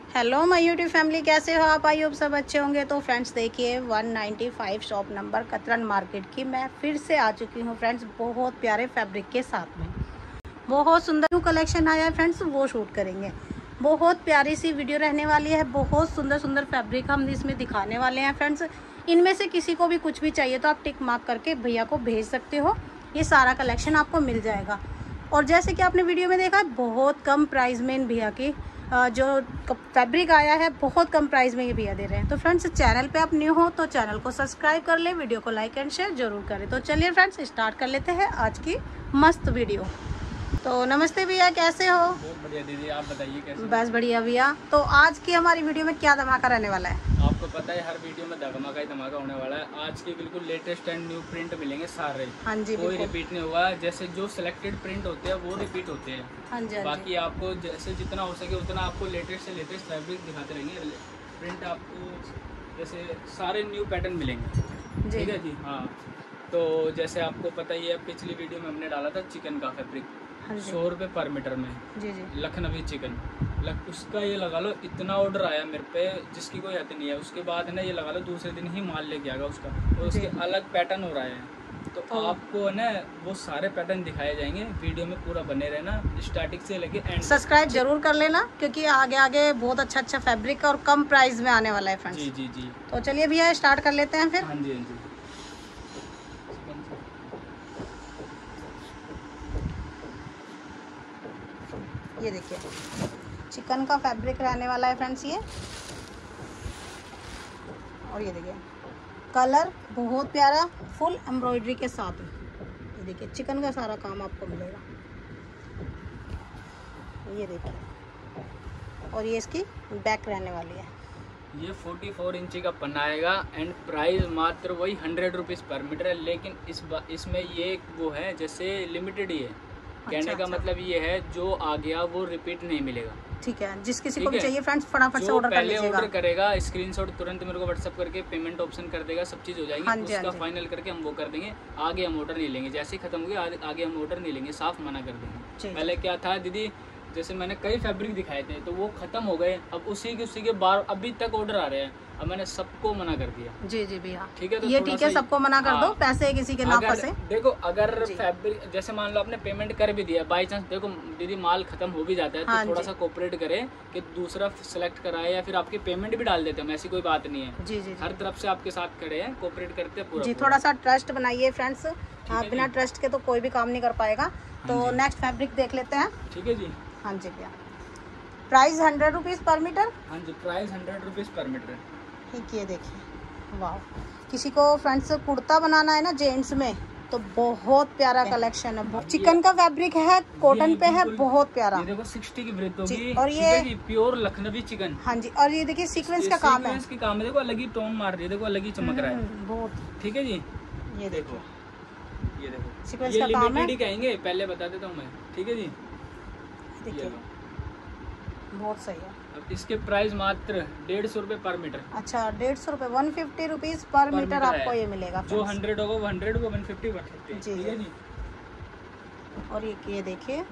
Hello my YouTube family, कैसे हो आप? आई होप सब अच्छे होंगे। तो फ्रेंड्स देखिए 195 शॉप नंबर कतरन मार्केट की मैं फिर से आ चुकी हूँ फ्रेंड्स, बहुत प्यारे फैब्रिक के साथ में। बहुत सुंदर न्यू कलेक्शन आया है फ्रेंड्स, वो शूट करेंगे। बहुत प्यारी सी वीडियो रहने वाली है। बहुत सुंदर सुंदर फैब्रिक हम इसमें दिखाने वाले हैं फ्रेंड्स। इनमें से किसी को भी कुछ भी चाहिए तो आप टिक मार्क करके भैया को भेज सकते हो। ये सारा कलेक्शन आपको मिल जाएगा। और जैसे कि आपने वीडियो में देखा, बहुत कम प्राइस में इन भैया की जो फैब्रिक आया है, बहुत कम प्राइस में ये भैया दे रहे हैं। तो फ्रेंड्स, चैनल पे आप न्यू हो तो चैनल को सब्सक्राइब कर ले, वीडियो को लाइक एंड शेयर जरूर करें। तो चलिए फ्रेंड्स, स्टार्ट कर लेते हैं आज की मस्त वीडियो। तो नमस्ते भैया, कैसे हो? बहुत बढ़िया दीदी, आप बताइए कैसे? बस बढ़िया भैया। तो आज की हमारी वीडियो में क्या धमाका रहने वाला है? आपको पता है हर वीडियो में धमाका ही धमाका होने वाला है। आज के बिल्कुल लेटेस्ट एंड न्यू प्रिंट मिलेंगे सारे। हाँ जी, कोई बिल्कुल। रिपीट नहीं होगा। जैसे जो सिलेक्टेड प्रिंट होते हैं वो रिपीट होते हैं। हाँ जी, हाँ जी। बाकी आपको जैसे जितना हो सके उतना आपको लेटेस्ट से लेटेस्ट फैब्रिक दिखाते रहेंगे। प्रिंट आपको जैसे सारे न्यू पैटर्न मिलेंगे। ठीक है जी। हाँ, तो जैसे आपको पता ही है, पिछली वीडियो में हमने डाला था चिकन का फैब्रिक 100 रुपये पर मीटर में। जी जी। लखनवी चिकन उसका ये लगा लो, इतना ऑर्डर आया मेरे पे जिसकी कोई हद नहीं है। उसके बाद ना ये लगा लो दूसरे दिन ही माल लेके आ गया उसका, और उसके अलग पैटर्न हो रहा है। तो आपको ना वो सारे पैटर्न दिखाए जाएंगे। वीडियो में पूरा बने रहना, स्टार्टिंग से लेके एंड। सब्सक्राइब जरूर कर लेना, क्योंकि आगे आगे बहुत अच्छा अच्छा फैब्रिक और कम प्राइस में आने वाला है फ्रेंड्स। जी जी जी। तो चलिए भैया, स्टार्ट कर लेते हैं फिर। हाँ जी, हाँ जी। ये देखिए चिकन का फैब्रिक रहने वाला है फ्रेंड्स ये। और ये देखिए कलर बहुत प्यारा, फुल एम्ब्रॉयडरी के साथ। ये देखिए चिकन का सारा काम आपको मिलेगा। ये देखिए, और ये इसकी बैक रहने वाली है। ये 44 इंची का पन्ना आएगा एंड प्राइस मात्र वही 100 रुपीज़ पर मीटर है। लेकिन इसमें ये वो है जैसे लिमिटेड ही है। कहने का मतलब ये है, जो आ गया वो रिपीट नहीं मिलेगा। ठीक है, जिस किसी को भी चाहिए फ्रेंड्स फटाफट से ऑर्डर कर लीजिएगा। ऑर्डर करेगा स्क्रीनशॉट तुरंत मेरे को व्हाट्सअप करके पेमेंट ऑप्शन कर देगा, सब चीज़ हो जाएगी। हाँ जी, उसका फाइनल करके हम वो कर देंगे। आगे हम ऑर्डर नहीं लेंगे, जैसे ही खत्म हो गया आगे हम ऑर्डर नहीं लेंगे, साफ मना कर देंगे। पहले क्या था दीदी, जैसे मैंने कई फैब्रिक दिखाए थे तो वो खत्म हो गए, अब उसी के बार अभी तक ऑर्डर आ रहे हैं। अब मैंने सबको मना कर दिया। जी जी भैया, ठीक है। तो ये ठीक है, सबको मना कर दो, पैसे किसी के ना फंसे। देखो अगर फैब्रिक जैसे मान लो आपने पेमेंट कर भी दिया, बाई चांस देखो दीदी माल खत्म हो भी जाता है, तो थोड़ा सा कोऑपरेट करें कि दूसरा सेलेक्ट कराए, या फिर आपकी पेमेंट भी डाल देते हैं, ऐसी कोई बात नहीं है। जी जी, हर तरफ से आपके साथ खड़े हैं, कोऑपरेट करते हैं पूरा जी। थोड़ा सा ट्रस्ट बनाइए फ्रेंड्स, बिना ट्रस्ट के तो कोई भी काम नहीं कर पाएगा। तो नेक्स्ट फैब्रिक देख लेते हैं। ठीक है जी। हाँ जी भैया, प्राइस 100 रुपीज़ पर मीटर। हाँ जी, प्राइस 100 रुपीज़ पर मीटर। ठीक, ये देखिए वाह। किसी को फ्रेंड्स कुर्ता बनाना है ना जेंट्स में, तो बहुत प्यारा कलेक्शन है। चिकन का फैब्रिक है, कॉटन पे है, बहुत प्यारा। ये देखो 60 की ब्रेथ होगी, और ये प्योर लखनवी चिकन। हाँ जी, और ये देखिए सीक्वेंस का काम है। सीक्वेंस का काम है, देखो अलग ही टोन मार रही है, देखो अलग ही चमक रहा है बहुत। ठीक है जी। ये देखो, ये देखो सीक्वेंस का काम है। कहेंगे, पहले बता देता हूँ मैं। ठीक है जी, देखिए बहुत सही है। अब इसके प्राइस मात्र 150 रुपए पर मीटर। अच्छा, 150 रुपए, 150 रुपीज पर मीटर आपको ये मिलेगा। जो 100 होगा वो 100 होगा, 150 150। जी जी। और ये देखिए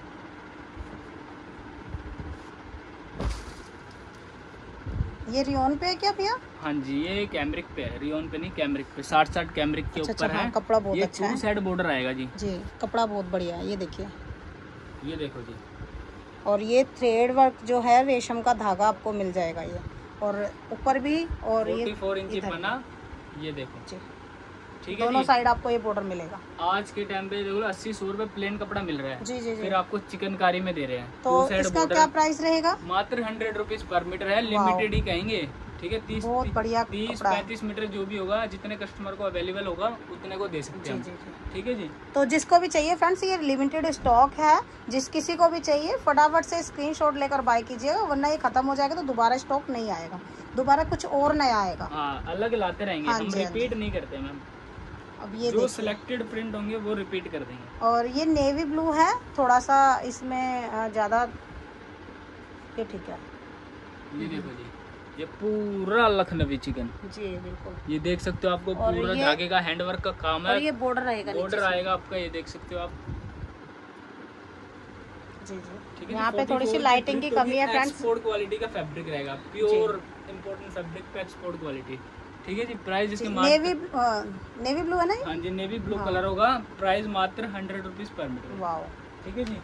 ये रियोन पे है क्या भैया? हाँ जी, ये कैमरिक पे है, रियोन पे नहीं, कैमरिक पे। 60 कैमरिक के ऊपर है। कपड़ा बहुत अच्छा है। ये साइड बॉर्डर आएगा जी। जी, कपड़ा बहुत बढ़िया है। ये देखिए, ये देखो जी। और ये थ्रेड वर्क जो है, रेशम का धागा आपको मिल जाएगा ये, और ऊपर भी। और 44 इंची बना, ये देखो जी। ठीक है, दोनों साइड आपको ये बॉर्डर मिलेगा। आज के टाइम पे देखो 80-100 रुपए प्लेन कपड़ा मिल रहा है। जी जी जी। फिर आपको चिकनकारी में दे रहे हैं, तो इसका क्या प्राइस रहेगा? मात्र 100 रुपीज पर मीटर है, लिमिटेड ही कहेंगे। ठीक है, 30-35 मीटर जो भी होगा, जितने कस्टमर को अवेलेबल होगा उतने को दे सकते हैं। ठीक है जी। तो जिसको भी चाहिए फ्रेंड्स, ये लिमिटेड स्टॉक है। जिस किसी को भी चाहिए फटाफट से स्क्रीनशॉट लेकर बाय कीजिएगा, वरना ये खत्म हो जाएगा तो दोबारा स्टॉक नहीं आएगा, दोबारा कुछ और नया आएगा। हाँ, अलग लाते रहेंगे। हम रिपीट नहीं करते मैम। अब ये जो सिलेक्टेड प्रिंट होंगे वो रिपीट कर देंगे। और ये नेवी ब्लू है, थोड़ा सा इसमें ज्यादा, ये ठीक है। ये देखो जी, ये पूरा लखनवी चिकन जी बिल्कुल। ये देख सकते हो, आपको पूरा धागे का हैंडवर्क का काम है। और ये बॉर्डर रहेगा, बॉर्डर आएगा आपका, ये देख सकते हो आप। जी ठीक है। यहाँ पे थोड़ी सी लाइटिंग की कमी है फ्रेंड्स। एक्सपोर्ट क्वालिटी का फैब्रिक रहेगा, प्योर इंपोर्टेंट फैब्रिक पे एक्सपोर्ट क्वालिटी। ठीक है जी। प्राइस इसके नेवी ब्लू है ना? हाँ जी, नेवी ब्लू कलर होगा। प्राइस मात्र 100 रुपीज पर मीटर। वाओ। ठीक है जी।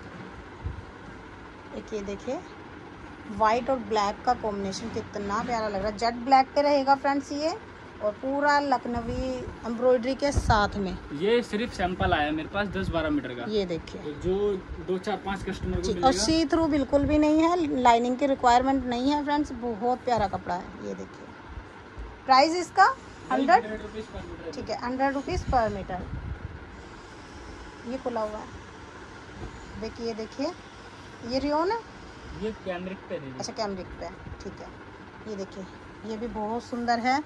एक ये देखिए वाइट और ब्लैक का कॉम्बिनेशन कितना प्यारा लग रहा है। जेट ब्लैक पे रहेगा फ्रेंड्स ये, और पूरा लखनवी एम्ब्रॉयडरी के साथ में। ये सिर्फ सैंपल आया मेरे पास 10-12 मीटर का। ये देखिए तो जो 2-4-5 कस्टमर को मिलेगा। और सी थ्रू बिल्कुल भी नहीं है, लाइनिंग की रिक्वायरमेंट नहीं है फ्रेंड्स। बहुत प्यारा कपड़ा है। ये देखिए प्राइस इसका 100 रुपीज पर मीटर। ठीक है, 100 रुपीज़ पर मीटर। ये खुला हुआ है, देखिए देखिए ये रियोन है, ये कैमरिक पे है। अच्छा कैमरिक पे, ठीक है। ये देखिए ये भी बहुत सुंदर है,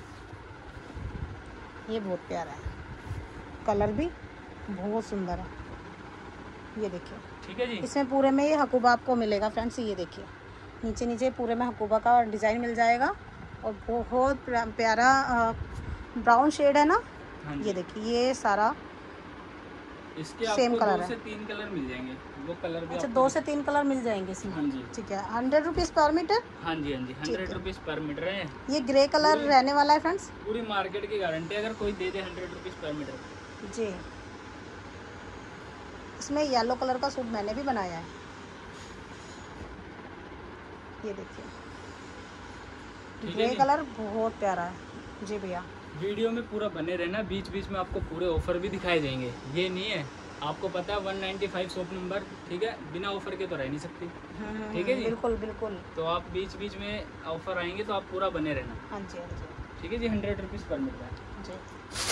ये बहुत प्यारा है, कलर भी बहुत सुंदर है। ये देखिए ठीक है जी। इसमें पूरे में ये हकूबा आपको मिलेगा फ्रेंड्स। ये देखिए नीचे नीचे पूरे में हकूबा का डिज़ाइन मिल जाएगा, और बहुत प्यारा ब्राउन शेड है ना। हाँ ये देखिए ये सारा इसके सेम आपको कलर 2 है। से 3 कलर मिल जाएंगे। वो कलर भी अच्छा आपको 2 से 3 कलर मिल जाएंगे इसमें। हाँ जी। ठीक है, 100 रुपीज़ पर मीटर। हाँ जी, हाँ जी, 100 रुपीज पर मीटर है। ये ग्रे कलर रहने वाला है फ्रेंड्स। पूरी मार्केट की गारंटी अगर कोई दे दे 100 रुपीज पर मीटर। जी इसमें येलो कलर का सूट मैंने भी बनाया है। ये देखिए ग्रे कलर बहुत प्यारा है। जी भैया वीडियो में पूरा बने रहना, बीच बीच में आपको पूरे ऑफर भी दिखाई देंगे। ये नहीं है, आपको पता है 195 शॉप नंबर, ठीक है, बिना ऑफर के तो रह नहीं सकती। ठीक है जी, बिल्कुल बिल्कुल। तो आप बीच बीच में ऑफर आएंगे तो आप पूरा बने रहना। हाँ जी हाँ जी ठीक है जी। 100 रुपीज पर मीटर है जी।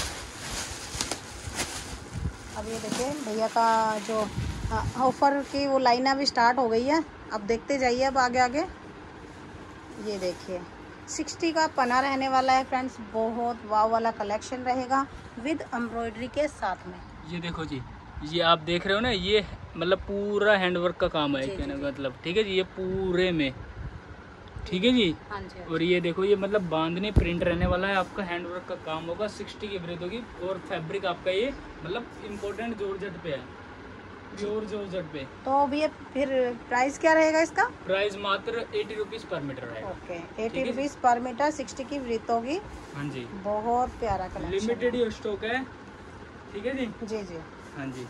अब ये देखिए भैया का जो ऑफर की वो लाइन अभी स्टार्ट हो गई है, अब देखते जाइए अब आगे आगे। ये देखिए 60 का पना रहने वाला है फ्रेंड्स, बहुत वाव वाला कलेक्शन रहेगा विद एम्ब्रॉयडरी के साथ में। ये देखो जी, ये आप देख रहे हो ना, ये मतलब पूरा हैंडवर्क का काम है कहने का मतलब। ठीक है जी, ये पूरे में, ठीक है जी। हाँ जी। और ये देखो ये मतलब बांधने प्रिंट रहने वाला है, आपका हैंडवर्क का काम होगा। 60 की ब्रेथ होगी, और फैब्रिक आपका ये मतलब इम्पोर्टेंट जॉर्जेट पे है, प्योर जॉर्जेट पे। तो भैया फिर प्राइस क्या रहेगा इसका? प्राइस मात्र 80 रुपीज पर मीटर रहेगा। ओके 80 रुपीज़ पर मीटर, 60 की ब्रीथ होगी। हाँ जी, बहुत प्यारा कलेक्शन, लिमिटेड ही स्टॉक है। ठीक है जी। जी जी। हाँ जी।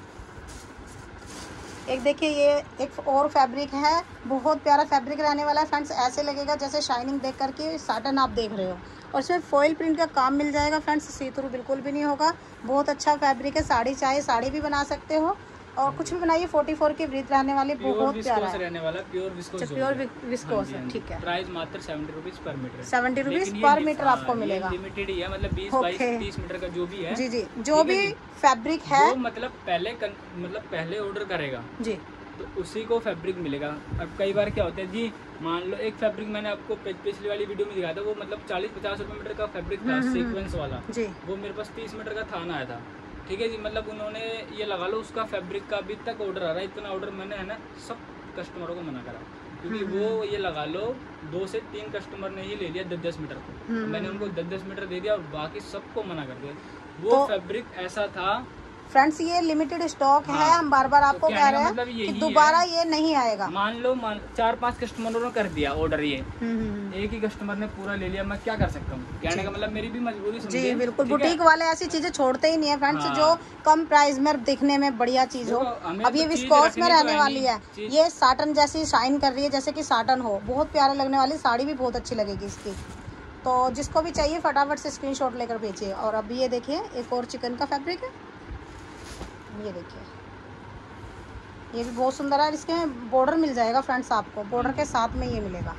एक देखिए ये एक और फैब्रिक है, बहुत प्यारा फैब्रिक रहने वाला है फ्रेंड्स। ऐसे लगेगा जैसे शाइनिंग देख करके साटन आप देख रहे हो, और इसमें फॉइल प्रिंट का काम मिल जाएगा फ्रेंड्स, सी थ्रू बिल्कुल भी नहीं होगा। बहुत अच्छा फैब्रिक है, साड़ी चाहे साड़ी भी बना सकते हो, और कुछ भी बनाइए। 44 की ब्रीथ रहने वाली, बहुत प्यारा है, रहने वाला, प्योर विस्कोस। प्योर विस्कोस है। ठीक है, प्राइस मात्र 70 रुपीज पर मीटर। 70 रुपीज़ पर मीटर आपको मिलेगा। लिमिटेड ही है, मतलब 20-22-30 मीटर का जो भी है। जी जी, जो भी फैब्रिक है जो मतलब पहले ऑर्डर करेगा जी, तो उसी को फैब्रिक मिलेगा। अब कई बार क्या होता है जी, मान लो एक फैब्रिक मैंने आपको पिछली वाली वीडियो में दिखाया था, वो मतलब 40-50 रुपये मीटर का फैब्रिक था, सीक्वेंस वाला जी। वो मेरे पास 30 मीटर का थान आया था। ठीक है जी, मतलब उन्होंने ये लगा लो उसका फैब्रिक का अभी तक ऑर्डर आ रहा है। इतना ऑर्डर मैंने है ना सब कस्टमरों को मना करा, क्योंकि वो ये लगा लो 2 से 3 कस्टमर ने ही ले लिया 10-10 मीटर को। मैंने उनको 10-10 मीटर दे दिया और बाकी सबको मना कर दिया। वो तो फैब्रिक ऐसा था फ्रेंड्स, ये लिमिटेड स्टॉक है। हम बार बार आपको कह रहे हैं कि दोबारा ये नहीं आएगा। मान लो 4-5 कस्टमरों ने कर दिया ऑर्डर, ये एक ही कस्टमर ने पूरा ले लिया, मैं क्या कर सकता हूँ? कहने का मतलब मेरी भी मजबूरी समझिए। जी बिल्कुल, बुटीक वाले ऐसी चीजें छोड़ते ही नहीं है फ्रेंड्स, जो कम प्राइस में दिखने में बढ़िया चीज हो। अब ये विस्कोस में रहने वाली है, ये साटन जैसी शाइन कर रही है, जैसे कि साटन हो। बहुत प्यारे लगने वाली, साड़ी भी बहुत अच्छी लगेगी इसकी। तो जिसको भी चाहिए फटाफट से स्क्रीनशॉट लेकर भेजिए। और अभी ये देखिए एक और चिकन का फैब्रिक है, ये देखिए ये भी बहुत सुंदर है। इसके बॉर्डर मिल जाएगा फ्रेंड्स, आपको बॉर्डर के साथ में ये मिलेगा।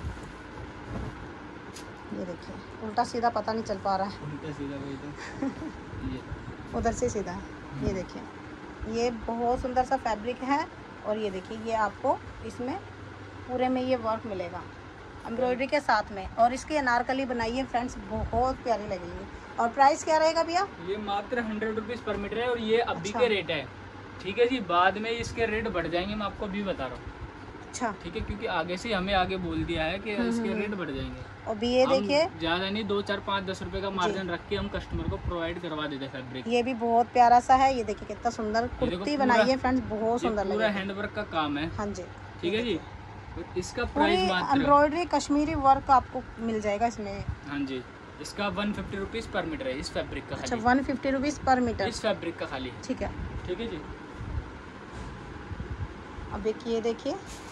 ये देखिए उल्टा सीधा पता नहीं चल पा रहा है, उल्टा सीधा वही तो ये उधर से सीधा है। ये देखिए ये बहुत सुंदर सा फैब्रिक है, और ये देखिए ये आपको इसमें पूरे में ये वर्क मिलेगा एम्ब्रॉयडरी के साथ में। और इसकी अनारकली बनाई है फ्रेंड्स, बहुत प्यारी लगेगी। और प्राइस क्या रहेगा भैया? ये मात्र 100 रुपीज पर मीटर है, और ये अभी के रेट है। ठीक है जी, बाद में इसके रेट बढ़ जाएंगे, मैं आपको अभी बता रहा हूँ। अच्छा, ठीक है, क्योंकि आगे से हमें आगे बोल दिया है कि इसके रेट बढ़ जाएंगे। और भी ये देखिए, ज्यादा नहीं, 2, 4, 5, 10 रुपए का मार्जिन रख के हम कस्टमर को प्रोवाइड करवा देते फैब्रिक। ये भी बहुत प्यारा सा है, ये देखिए कितना सुंदर कुर्ती बनाई है फ्रेंड्स, बहुत सुंदर पूरा हैंडवर्क का काम है। हाँ जी, ठीक है जी। इसका प्राइस मात्र एम्ब्रॉयडरी कश्मीरी वर्क आपको मिल जाएगा इसमें। हाँ जी, इसका 150 रुपीज पर मीटर है इस फैब्रिक का। अच्छा, 150 रुपीज पर मीटर इस फैब्रिक का खाली। ठीक है, ठीक है जी। अब एक ये देखिए,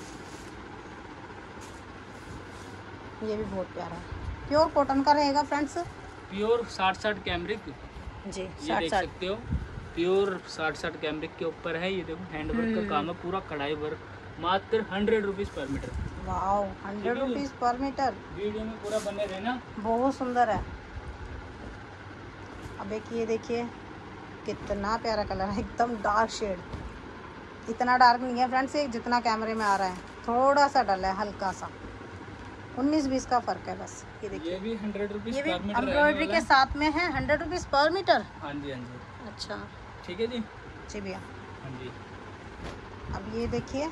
ये भी बहुत प्यारा है, प्योर कॉटन का रहेगा फ्रेंड्स, प्योर 60 कैमरिक जी, ये देख सकते हो, प्योर 60 कैमरिक के ऊपर है। ये देखो हैंडवर्क का काम है, पूरा कढ़ाई वर्क, मात्र 100 रुपीज पर मीटर। वाओ, 100 रुपीज पर मीटर। वीडियो में पूरा बने रहना, बहुत सुंदर है। अब एक ये देखिए कितना प्यारा कलर है, एकदम डार्क शेड, इतना डार्क नहीं है फ्रेंड्स ये जितना कैमरे में आ रहा है, थोड़ा सा डल है, हल्का सा, 19-20 का फर्क है बस। ये देखिए, ये भी 100 रुपीज ये भी पर मीटर एम्ब्रॉयडरी के साथ में है, 100 रुपीज पर मीटर। हाँ जी, हाँ जी। अच्छा, ठीक है जी। जी भैया। हाँ जी। अब ये देखिए,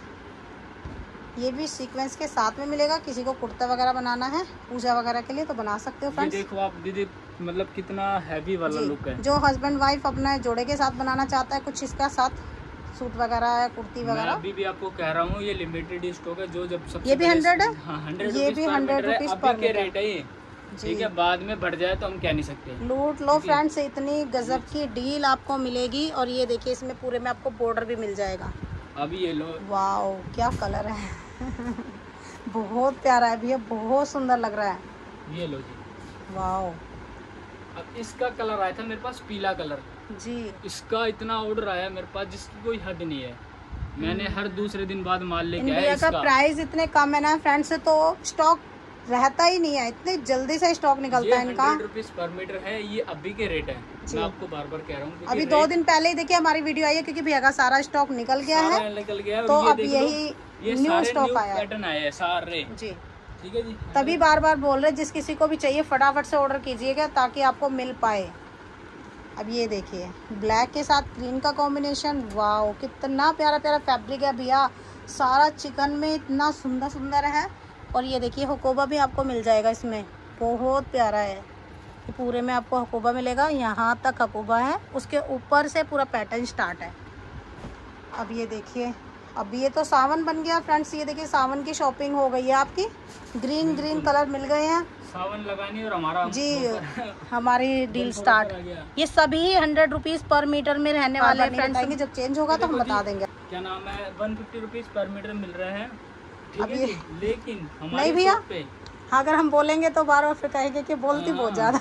ये भी सीक्वेंस के साथ में मिलेगा, किसी को कुर्ता वगैरह बनाना है पूजा वगैरह के लिए तो बना सकते हो फ्रेंड्स। ये देखो आप दीदी, मतलब कितना हैवी वाला लुक है। जो हस्बैंड वाइफ अपने जोड़े के साथ बनाना चाहता है कुछ इसका साथ सूट वगैरह है, कुर्ती वगैरह। अभी भी आपको कह रहा हूँ ये लिमिटेड स्टॉक है, जो जब सबसे ये भी 100 है। हाँ, 100 ये भी 100 रुपीज पर के रेट है ये। ठीक है, बाद में बढ़ जाए तो हम कह नहीं सकते। लूट लो फ्रेंड्स, इतनी गजब की डील आपको मिलेगी। और ये देखिए, इसमें पूरे में आपको बॉर्डर भी मिल जाएगा। अभी ये लो, वाओ क्या कलर है बहुत प्यारा है भैया, बहुत सुंदर लग रहा है। ये लो जी। वाओ, अब इसका कलर आया था मेरे पास पीला कलर जी, इसका इतना ऑर्डर आया मेरे पास जिसकी कोई हद नहीं है। मैंने हर दूसरे दिन बाद माल लेके आया। इसका प्राइस इतने कम है ना फ्रेंड्स, तो स्टॉक रहता ही नहीं है, इतने जल्दी से स्टॉक निकलता है इनका। 100 रुपीज पर मीटर है, ये अभी के रेट है। मैं आपको बार बार कह रहा हूँ, अभी 2 दिन पहले ही देखिए हमारी वीडियो आई है, क्योंकि भैया का सारा स्टॉक निकल गया है, तो अब यही न्यू स्टॉक आया है। पैटर्न आए हैं सारे जी। ठीक है जी। तभी बार बार बोल रहे, जिस किसी को भी चाहिए फटाफट से ऑर्डर कीजिएगा ताकि आपको मिल पाए। अब ये देखिए, ब्लैक के साथ ग्रीन का कॉम्बिनेशन, वाओ कितना प्यारा प्यारा फैब्रिक है भैया, सारा चिकन में इतना सुंदर सुंदर है। और ये देखिए हकोबा भी आपको मिल जाएगा इसमें, बहुत प्यारा है। ये पूरे में आपको हकोबा मिलेगा, यहाँ तक हकोबा है, उसके ऊपर से पूरा पैटर्न स्टार्ट है। अब ये देखिए, अब ये तो सावन बन गया फ्रेंड्स, ये देखिए सावन की शॉपिंग हो गई है आपकी, ग्रीन कलर मिल गए हैं। सावन लगानी और हमारा जी हमारी डील स्टार्ट। ये सभी 100 रुपीज पर मीटर में रहने वाले हैं फ्रेंड्स, जब चेंज होगा तो हम बता देंगे। क्या नाम है, 150 रुपीज पर मीटर मिल रहे हैं। ठीक है जी, लेकिन नहीं भैया, अगर हम बोलेंगे तो बार बार फिर कहेंगे कि बोलती बहुत ज्यादा।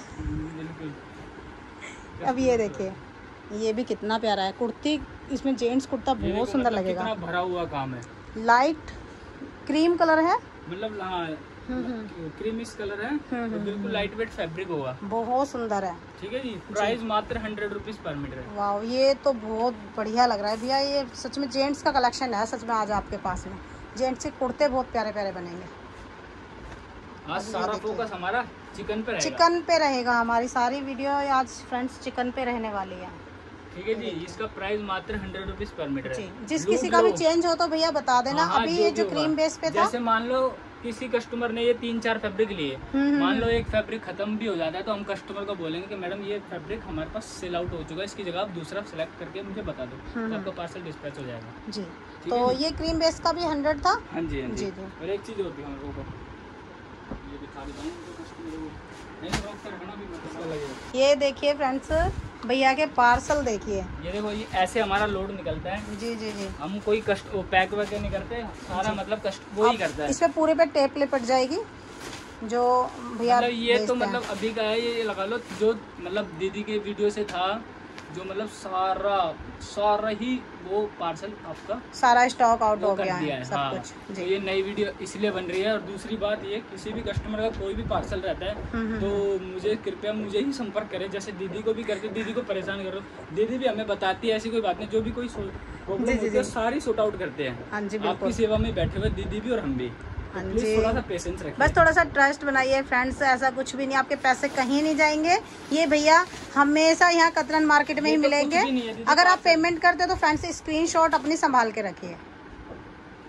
अब ये देखिए, ये भी कितना प्यारा है कुर्ती, इसमें जेंट्स कुर्ता बहुत सुंदर लगेगा। कितना भरा हुआ काम है, लाइट क्रीम कलर है, मतलब हाँ क्रीमिश कलर है, और बिल्कुल लाइट वेट फैब्रिक होगा, बहुत सुंदर है। ठीक है जी। प्राइस मात्र 100 रुपीज पर मीटर है। वाह, ये तो बहुत बढ़िया लग रहा है भैया, ये सच में जेंट्स का कलेक्शन है सच में आज आपके पास में। जेंट्स के कुर्ते बहुत प्यारे प्यारे बनेंगे। आज सारा फोकस हमारा चिकन पे रहेगा। चिकन पे रहेगा, हमारी सारी वीडियो आज फ्रेंड्स चिकन पे रहने वाली है। ठीक है जी। इसका प्राइस मात्र 100 रुपीज पर मीटर है। जिस किसी का भी चेंज हो तो भैया बता देना। अभी ये जो क्रीम बेस पे था, जैसे मान लो किसी कस्टमर ने ये 3-4 फैब्रिक लिए, मान लो एक फैब्रिक खत्म भी हो जाता है तो हम कस्टमर को बोलेंगे कि मैडम ये फैब्रिक हमारे पास सेल आउट हो चुका है, इसकी जगह आप दूसरा सेलेक्ट करके मुझे बता दो, तो आपका पार्सल डिस्पैच हो जाएगा जी। तो ये क्रीम बेस का भी 100 था। हाँ जी, हाँ जी। और एक चीज होती है हम लोगों को ये दिखा देता हूँ कस्टमर को, नहीं तो रोक कर बना भी मत लगेगा। ये देखिए फ्रेंड्स, भैया के पार्सल देखिए, ये देखो, ये ऐसे हमारा लोड निकलता है। जी जी जी। हम कोई पैक वगैरह नहीं करते, सारा मतलब वो ही करता है। इसमें पूरे पे टेप लिपट जाएगी जो भैया मतलब ये तो मतलब अभी का है, ये लगा लो जो मतलब दीदी के वीडियो से था, जो मतलब सारा ही वो पार्सल आपका सारा स्टॉक आउट हो गया है सब हाँ। कुछ। तो ये नई वीडियो इसलिए बन रही है। और दूसरी बात ये, किसी भी कस्टमर का कोई भी पार्सल रहता है तो मुझे कृपया मुझे ही संपर्क करें, जैसे दीदी को भी करके दीदी को परेशान करो, दीदी भी हमें बताती है, ऐसी कोई बात नहीं, जो भी कोई प्रॉब्लम होती है सारी सॉर्ट आउट करते हैं। हाँ जी, आपकी सेवा में बैठे हुए दीदी भी और हम भी। हाँ प्लीज जी, थोड़ा सा पेशेंस रखिए, बस थोड़ा सा ट्रस्ट बनाइए फ्रेंड्स, ऐसा कुछ भी नहीं, आपके पैसे कहीं नहीं जाएंगे। ये भैया हमेशा यहाँ कतरन मार्केट में ही मिलेंगे। अगर आप पेमेंट करते हो तो फ्रेंड्स स्क्रीनशॉट अपनी संभाल के रखिए।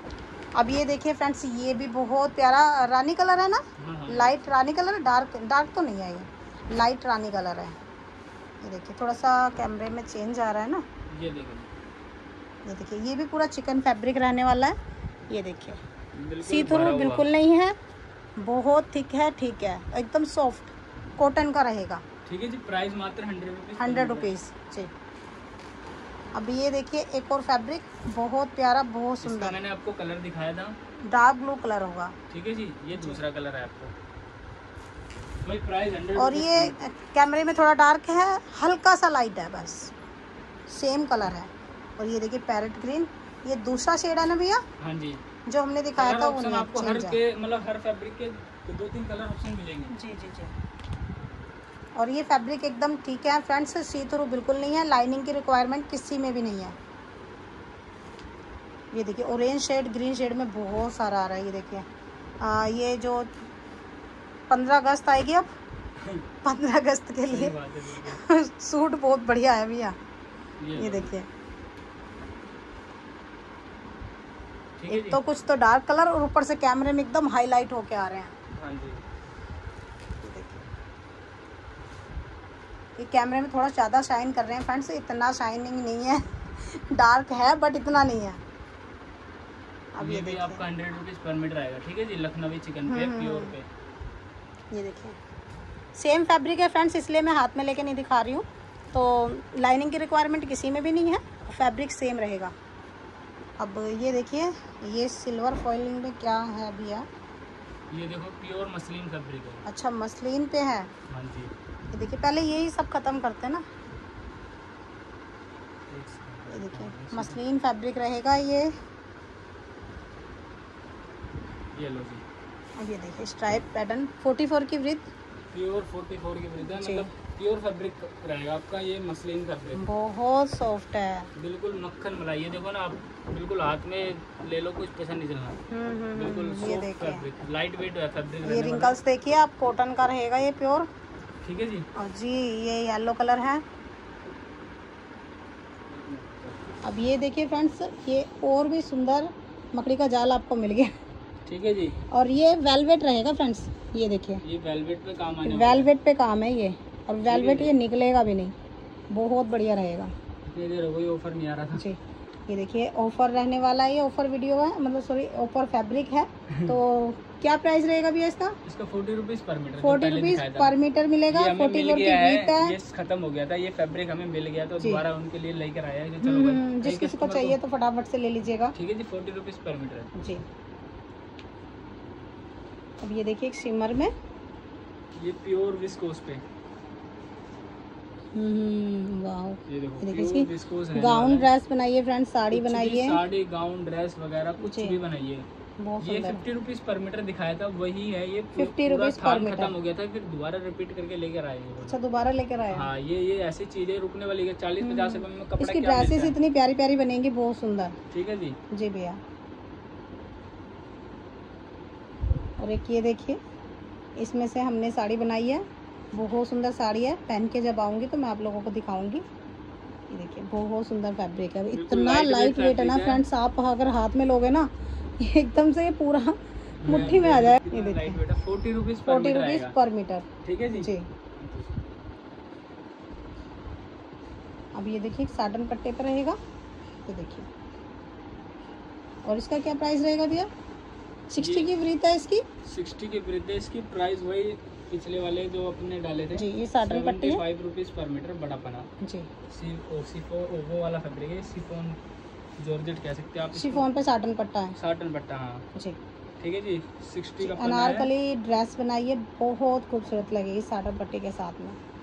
अब ये देखिए फ्रेंड्स, ये भी बहुत प्यारा रानी कलर है ना। हाँ। लाइट रानी कलर, डार्क तो नहीं है, ये लाइट रानी कलर है। ये देखिए थोड़ा सा कैमरे में चेंज आ रहा है ना। ये देखिए ये भी पूरा चिकन फैब्रिक रहने वाला है। ये देखिए सी थ्रू बिल्कुल नहीं है, बहुत थिक है, ठीक है, एकदम सॉफ्ट कॉटन का रहेगा। ठीक है जी, प्राइस मात्र 100 रुपीज़ जी। अब ये देखिए एक और फैब्रिक, बहुत प्यारा, बहुत सुंदर। मैंने आपको कलर दिखाया था, डार्क ब्लू कलर होगा। ठीक है जी, ये दूसरा कलर है आपको, वही प्राइस 100। और ये कैमरे में थोड़ा डार्क है, हल्का सा लाइट है, बस सेम कलर है। और ये देखिए पैरेट ग्रीन, ये दूसरा शेड है ना भैया? हाँ जी, जो हमने दिखाया था वो नहीं, आपको हर के मतलब हर फैब्रिक के 2-3 कलर ऑप्शन मिलेंगे। जी जी जी। और ये फैब्रिक एकदम ठीक है फ्रेंड्स, सी थ्रू बिल्कुल नहीं है, लाइनिंग की रिक्वायरमेंट किसी में भी नहीं है। ये देखिए ऑरेंज शेड, ग्रीन शेड में बहुत सारा आ रहा है। ये देखिए ये जो 15 अगस्त आएगी अब 15 अगस्त के लिए सूट बहुत बढ़िया है भैया। ये देखिए एक तो कुछ तो डार्क कलर और ऊपर से कैमरे में एकदम हाईलाइट होके आ रहे हैं। हाँ जी, ये कैमरे में थोड़ा ज़्यादा शाइन कर रहे हैं फ्रेंड्स, इतना शाइनिंग नहीं है डार्क है बट इतना नहीं है। अब ये भी आपका 100 रुपीज़ पर मीटर आएगा। ठीक है जी, लखनवी चिकन पे प्योर पे। ये देखिए सेम फैब्रिक है फ्रेंड्स, इसलिए मैं हाथ में लेके नहीं दिखा रही हूँ। तो लाइनिंग की रिक्वायरमेंट किसी में भी नहीं है, फैब्रिक सेम रहेगा। अब ये देखिए ये सिल्वर फॉइलिंग में क्या है भैया? ये देखो प्योर मसलिन फैब्रिक है। अच्छा मसलिन पे है। हाँ जी, ये देखिए पहले यही सब खत्म करते हैं ना। ये देखिए मसलिन फैब्रिक रहेगा ये लो जी। अब ये देखिए स्ट्राइप पैटर्न 44 की वृत्त, प्योर 44 की वृत्त है, मतलब प्योर फैब्रिक रहेगा आपका। ये मसलिन फैब्रिक बहुत सॉफ्ट है, बिल्कुल मक्खन मलाई। ये देखो ना आप, बिल्कुल हाथ में ले लो, कुछ पसंद नहीं चलना। बिल्कुल सॉफ्ट फैब्रिक, लाइट वेट है फैब्रिक। ये रिंकल्स देखिए आप, कॉटन का रहेगा ये प्योर। ठीक है जी। और जी ये येलो कलर है। अब ये देखिए फ्रेंड्स, ये और भी सुंदर मकड़ी का जाल आपको मिल गया। ठीक है जी। और ये वेलवेट रहेगा फ्रेंड्स, ये देखिए ये वेलवेट पे काम आने वेलवेट पे काम है ये। और वेलवेट ये निकलेगा भी नहीं, बहुत बढ़िया रहेगा। कोई ऑफर नहीं आ रहा था जी। ये देखिए ऑफर रहने वाला है, ये ऑफर वीडियो है, मतलब सॉरी ऑफर फैब्रिक है। तो क्या प्राइस रहेगा भैया इसका? 40 रुपीज़ पर मीटर। 40 रुपीज़ पर मीटर मिलेगा। 44 की वृत्त है। ये खत्म हो गया था, ये फैब्रिक हमें मिल गया तो दोबारा उनके लिए लेकर आया है। चलो जिस किसी को चाहिए तो फटाफट से ले लीजिएगा। ठीक है जी, 40 रुपीज़ पर मीटर जी। अब ये देखिए एक शिमर में, ये प्योर विस्कोस पे। वाह, ये देखो इसकी गाउन ड्रेस बनाइए फ्रेंड्स, साड़ी बनाइए, साड़ी गाउन ड्रेस वगैरह कुछ भी बनाइए। ये 50 रुपीज़ पर मीटर दिखाया था, वही है ये 50 रुपीज़ पर मीटर। खत्म हो गया था, फिर दोबारा रिपीट करके लेकर आए। अच्छा दोबारा लेकर आए। हाँ, ये ऐसी चीजें रुकने वाली है। 40-50 रुपए में कपड़ा। इसकी ड्रेसेस इतनी प्यारी प्यारी बनेंगी, बहुत सुंदर। ठीक है जी। जी भैया। और एक ये देखिए, इसमें से हमने साड़ी बनाई है, बहुत सुंदर साड़ी है। पहन के जब आऊँगी तो मैं आप लोगों को दिखाऊंगी। ये देखिए बहुत सुंदर फैब्रिक है, इतना लाइट वेट है ना फ्रेंड्स। आप अगर हाथ में लोगे ना एकदम से पूरा मुट्ठी में आ जाए। ये देखिए 40 रुपीज़ पर मीटर। ठीक है जी। अब ये देखिए साटन पट्टे पर रहेगा। ये देखिए, और इसका क्या प्राइस रहेगा भैया? 60 की वृत्त है इसकी। 60 की वृत्त है इसकी। प्राइस वही पिछले वाले जो अपने डाले थे जी। ये साटन पट्टी है, 75 रुपीज़ पर मीटर, बड़ा पना जी। वो वाला फैब्रिक है, शिफॉन जॉर्जेट कह सकते हैं आप। शिफॉन पे साटन पट्टा है, साटन पट्टा। हाँ जी। ठीक है जी। 60 का अनारकली ड्रेस बनाइए, बहुत खूबसूरत लगेगी साटन पट्टी के साथ में।